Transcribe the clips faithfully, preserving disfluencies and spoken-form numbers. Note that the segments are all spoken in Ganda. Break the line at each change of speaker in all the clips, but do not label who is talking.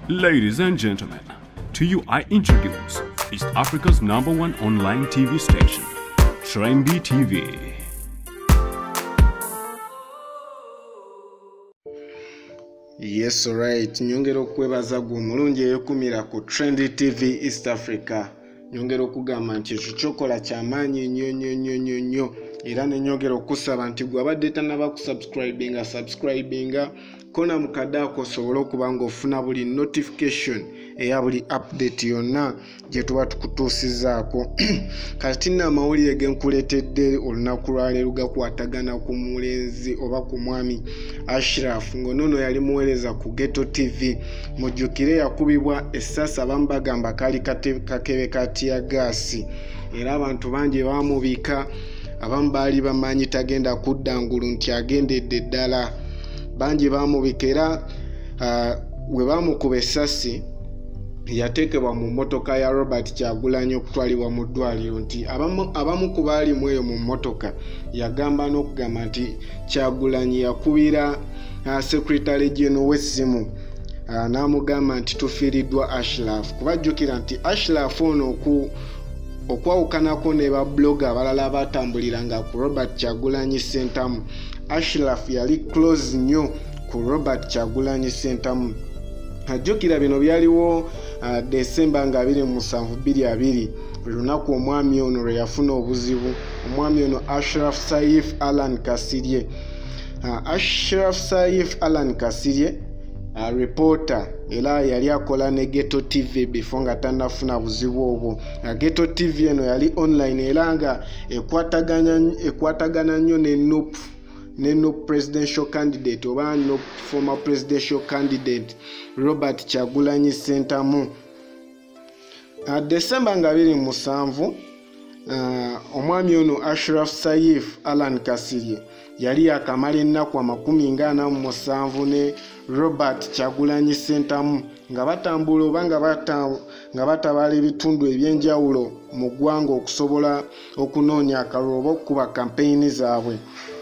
Ladies and gentlemen, to you I introduce East Africa's number one online T V station, Trendy T V.
Yes, alright. Nyongero kwebaza gwe mulungi eyokumira ku Trendy T V East Africa. Nyongero kugamba nti ekyokola kyamaanyi nnyo nnyo nnyo nnyo nnyo. Era ne nyongero kusaba nti gwe abadde tannaba kusubscribinga subscribinga kona mukadako osobola okuba ng'ofuna buli notification eya buli update yonna gye tuba tukutuusizaako. Kati nno amawulire ge nkuleetedde olunaku lwaleero gakwatagana ku mulenzi oba ku mwami Ashraf ng'onono yali muweereza ku Ghetto T V. Mujjukire yakubibwa essasi abamu bagamba kaali kakebe ka tear gas era abantu bangi baamubika, abamu baali bamanyi tagenda kudda ngulu nti agendedde ddala. Bangi baamubika era uh, we baamukuba essasi yateekebwa mu mmotoka ya Robert Kyagulanyi okutwalibwa mu ddwaliro. Nti abamu, abamu ku baali mu eyo mu mmotoka yagamba n'okugamba nti Kyagulanyi yakubira uh, Secretary General w'essimu uh, n'amugamba nti tufiiriddwa Ashraf. Kubajjukira nti Ashraf ono ku okwawukanako ne ba blogger abalala batambuliranga ku Robert Kyagulanyi Center. Ashraf yali close nnyo ku Robert Kyagulanyi Center. Ajjukira bino byaliwo uh, December nga abiri mu musanvu bbiri abiri lunaku omwami ono lwe yafuna obuzibu. Omwami ono Ashraf Saif Alan Kasirye. uh, Ashraf Saif Alan Kasirye uh, reporter era yali akola ne Ghetto T V before nga tannafuna buzibu obwo. uh, Ghetto T V eno yali online era nga ekwatagana ekwatagana nnyo ne N O P ne no presidential candidate oba no former presidential candidate Robert Kyagulanyi Center mu uh, December nga abiri mu musanvu. uh, omwami ono Ashraf Saif Alan Kasirye yali yakamala ennaku amakumi ng'ana mu musanvu ne Robert Kyagulanyi Center mu nga batambula oba nga batabaala ebitundu ebyenjawulo mu ggwanga okusobola okunoonya akalulu oba okukuba kampeyini zaabwe.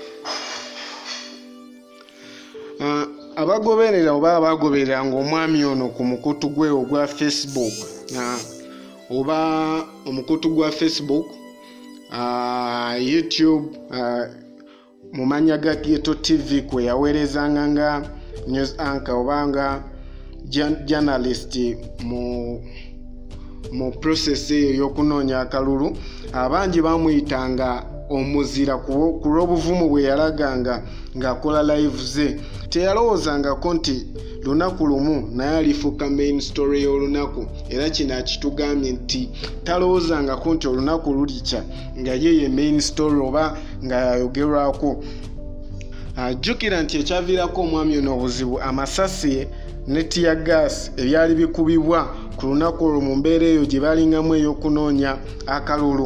Uh, abagoberera oba abagoberera ng'omwami ono ku mukutu gwe ogwa Facebook uh, oba omukutu gwa Facebook uh, YouTube uh, mu mannya ga Ghetto T V kwe yaweerezanga nga news anchor oba nga journalist mu mu process eyo y'okunoonya akalulu. Abangi bamuyitanga omuzira ku lw'obuvumu bwe yalaganga ng'akola live ze. Teyalowoozangako nti lunaku lumu naye alifuuka main story y'olunaku, era kino akitugambye nti talowoozangako nti olunaku lulikya nga ye ye main story oba nga yayogerwako. Ajjukira nti ekyaviirako omwami ono obuzibu amasasi ne tear gas ebyali bikubibwa ku lunaku olwo mu mbeera eyo gye balingamu ey'okunoonya akalulu.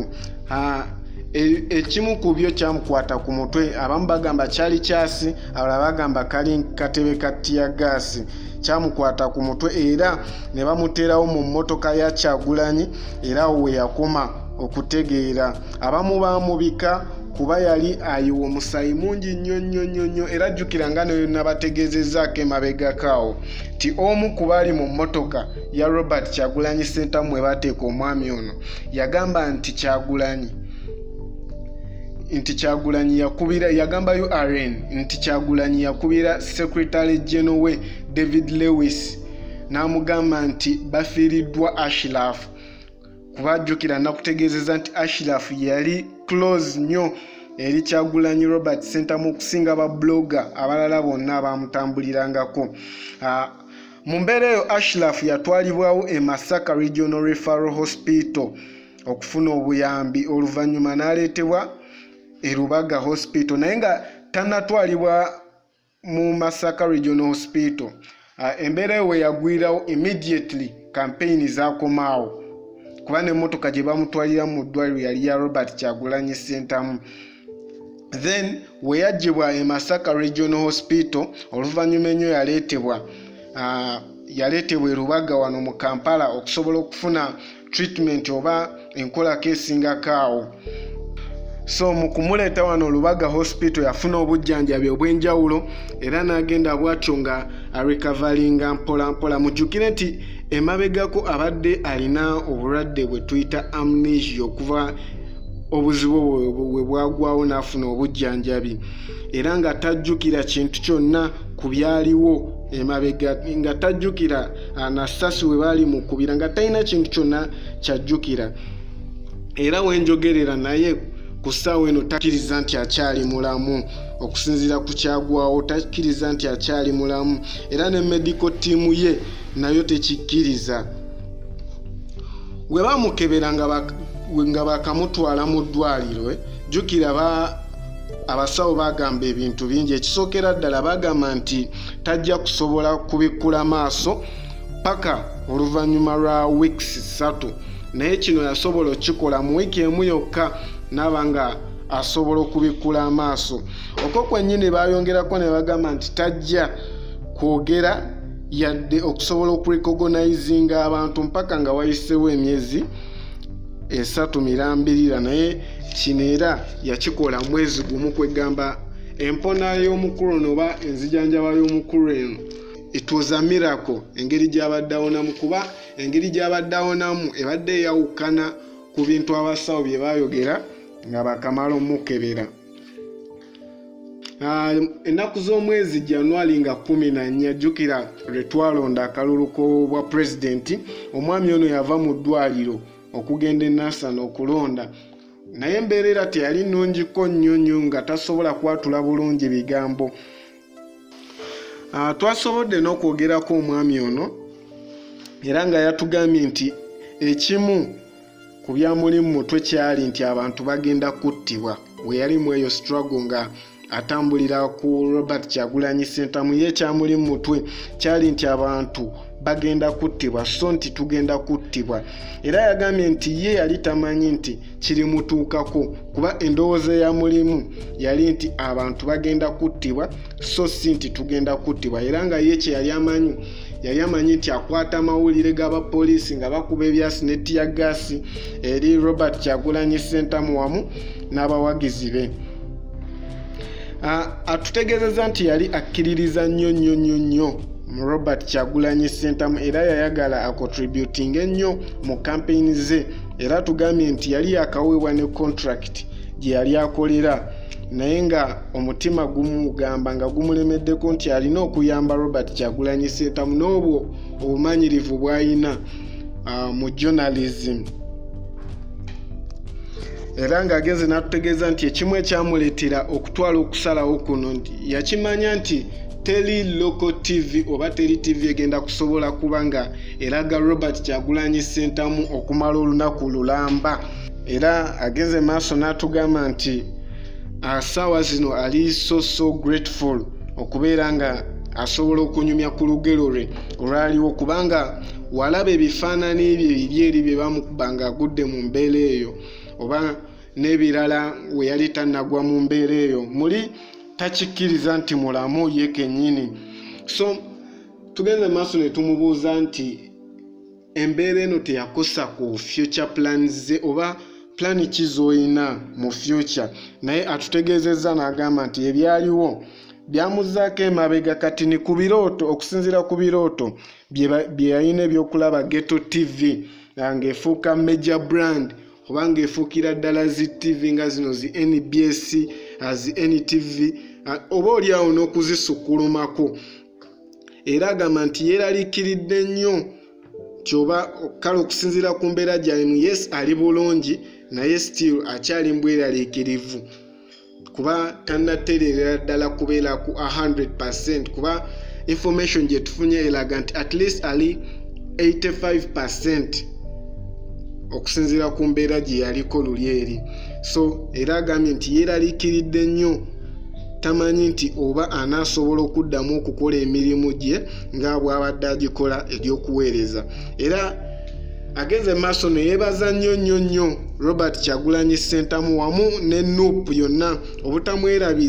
Ekimu ku byo kyamukwata ku mutwe, abamu bagamba kyali kyasi, abalala bagamba kali katebe ka tear gas. Kyamukwata ku mutwe era ne bamuteerawo mu mmotoka ya Kyagulanyi era we yakoma okutegeera. Abamu baamubika kuba yali ayiwa omusayi mungi nnyo nnyo nnyo nnyo era jjukira nga nayo nabategeezezzaako emabegakaawo ti omu ku baali mu mmotoka ya Robert Kyagulanyi Center mwe bateeka omwami ono yagamba nti Kyagulanyi nti Kyagulanyi yakubira yagamba U R N nti Kyagulanyi yakubira Secretary General we David Lewis n'amugamba nti bafiiriddwa Ashraf. Kubajjukira nakutegeezeza nti Ashraf yali close nnyo eri Kyagulanyi Robert Center mu kusinga ba blogger abalala bonna abamutambulirangako. Uh, mu mbeera eyo Ashraf yatwalibwawo e Masaka Regional Referral Hospital okufuna obuyambi, oluvannyuma n'aleetebwa e Rubaga Hospital naye nga tannatwalibwa mu Masaka Regional Hospital. Uh, embeera eyo we yagwirawo immediately campaign zaakomaawo kuba n'emmotoka gye bamutwalira mu ddwaliro yali ya Robert Kyagulanyi Center. Then we yaggyibwa e Masaka Regional Hospital, oluvannyuma ennyo yaleetebwa uh, yaleetebwa e Rubaga wano mu Kampala okusobola okufuna treatment oba enkolako esingako awo. so mu kumuleeta wano Lubaga hospital yafuna obujjanjabi obw'enjawulo era n'agenda bw'atyo nga arecoveringa mpola mpola. Mujjukire nti emabegako abadde alina obulwadde bwe tuyita amnesia okuva obuzibu bwe bwagwawo n'afuna obujjanjabi era nga tajjukira kintu kyonna ku byaliwo emabega, nga tajjukira anasasi we baali mukubira, nga talina kintu kyonna kyajjukira. Era wenjogerera naye ku ssaawa eno takkiriza nti akyali mulamu, okusinziira ku kyagwawo takkiriza nti akyali mulamu era ne medical team ye nayo tekikkiriza. Gwe bamukebera nga bakamutwala mu ddwaliro, jjukira ba abasawo bagamba ebintu bingi. Ekisookera ddala bagamba nti tajja kusobola kubikkula maaso paka oluvannyuma lwa weeks ssatu, naye kino yasobola okikola mu wiiki emu yokka n'aba nga asobola okubikkula amaaso. Okwo kwennyini bayongerako ne bagamba nti tajja kwogera yadde okusobola okurecognizinga abantu mpaka nga wayisewo emyezi esatu mirambirira, naye kino era yakikola mwezi gumu. Kwegamba empona y'omukulu oba enzijanjaba y'omukulu eno, it was a miracle. Engeri gy'abadde awonamu, kuba engeri gy'abadde awonamu ebadde eyawukana ku bintu abasawo bye bayogera nga bakamala omukebera. Ennaku z'omwezi Januari nga kumi na nnya jjukira lwe twalonda akalulu k'obwa pulezidenti, omwami ono yava mu ddwaliro okugenda e Nassana okulonda, naye embeera era teyali nnungiko nnyo nnyo nga tasobola kwatula bulungi bigambo. Twasobodde n'okwogerako omwami ono era nga yatugambye nti ekimu ku byamuli mu mutwe kyali nti abantu bagenda kuttibwa. We yali mu eyo struggle nga atambulira ku Robert Kyagulanyi Ssentamu, ye kyamuli mu mutwe kyali nti abantu bagenda kuttibwa, so nti tugenda kuttibwa. Era yagambye nti ye yali tamanyi nti kiri mutuukako, kuba endowooza ya mulimu yali nti abantu bagenda kuttibwa so si nti tugenda kuttibwa. Era nga ye kye yali amanyi, yali amanyi nti akwata amawulire g'abapoliisi nga bakuba ebyasi ne tiyaggaasi eri Robert Kyagulanyi Ssentamu wamu n'abawagizi be. Atutegeezezza nti yali akkiririza nnyo nnyo nnyo nnyo mu Robert Kyagulanyi Ssentamu era yayagala akontributing ennyo mu campaign ze, era tugambye nti yali yakaweebwa ne contract gye yali akolera, naye nga omutima gumugamba nga gumulemeddeko nti alina okuyamba Robert Kyagulanyi Ssentamu n'obwo obumanyirivu bw'ayina uh, mu journalism. Era ng'ageze n'atutegeeza nti ekimu ekyamuleetera okutwala okusalawo kuno nti yakimanya nti teri local T V oba teri T V egenda kusobola kuba nga eraga Robert Kyagulanyi Ssentamu okumala olunaku lulamba. Era ageze maaso n'atugamba nti asaawa zino ali so so grateful okubeera nga asobola okunyumya ku lugero lwe olwaliwo, kubanga walaba ebifaananyi ebyo biri eri bye bamukuba nga agudde mu mbeera eyo oba n'ebirala we yali tannagwa mu mbeera eyo, muli takikkiriza nti mulamu ye kennyini. So tugenze maaso ne tumubuuza nti embeera eno teyakosa ku future plans ze oba plani ki z'olina mu future, naye atutegeezezza n'agamba nti ebyaliwo byamuzaako emabega kati ni ku birooto, okusinziira ku birooto bye yalina ebyokulaba Ghetto T V ng'efuuka major brand oba ng'efuukira ddala zi T V nga zino zi N B S, zi N T V, oba oliawo n'okuzisukkulumako. Era agamba nti yeeraliikiridde nnyo kyoba kale okusinziira ku mbeera gyalimu, yes ali bulungi naye still akyali mbweraliikirivu kuba tannatereera ddala kubeera ku one hundred percent, kuba information gye tufunye eraga nti at least ali eighty-five percent okusinziira ku mbeera gye yaliko luli eri. So era agambye nti yeeraliikiridde nnyo, tamanyi nti oba anaasobola okuddamu okukola emirimu gye nga bw'abadde agikola ery'okuweereza. Era ageze maaso ne yeebaza nnyo nnyo nnyo Robert Kyagulanyi Ssentamu wamu ne N U P yonna obutamwerabira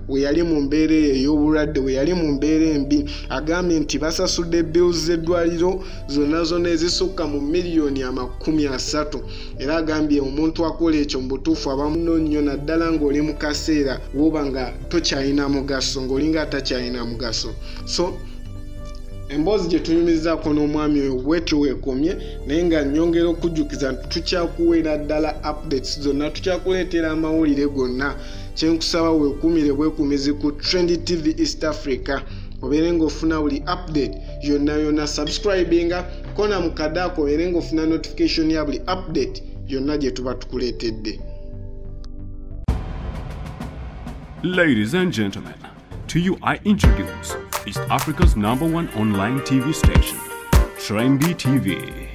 we yali mu mbeera ey'obulwadde we yali mu mbeera embi agambye nti basasudde bills z'eddwaliro zonna zonna ezisukka mu miliyoni amakumi asatu era agambye omuntu akola ekyo mu butuufu abamuno nnyo naddala ng'oli mu kaseera woba nga tokyalina mugaso ng'olinga atakyalina mugaso so emboozi gye tunyumizaako n'omwami oyo bwetyo weekomye naye nga nnyongera okujjukiza nti tukyakuweera ddala updates zonna tukyakuleetera amawulire gonna kyenkusaba weekumire bwekumizi ku Trend T V East Africa obeere ng'ofuna buli update yonna yonna subscribinga kona mu kadaako obeere ng'ofuna notification ya buli update yonna gye tuba tukuleetedde.
Ladies and gentlemen, to you I introduce East Africa's number one online T V station, Trend T V.